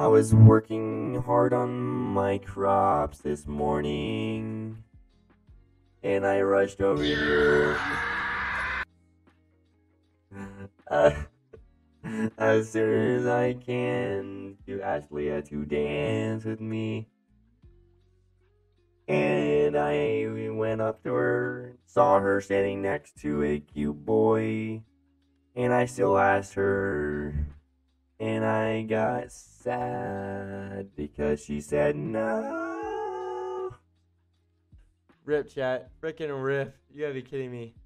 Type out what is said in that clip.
I was working hard on my crops this morning, and I rushed over here uh, as soon as I can to ask Leah to dance with me. And I went up to her, saw her standing next to a cute boy, and I still asked her, and I got sad because she said no. Rip, chat. Frickin' rip. You gotta be kidding me.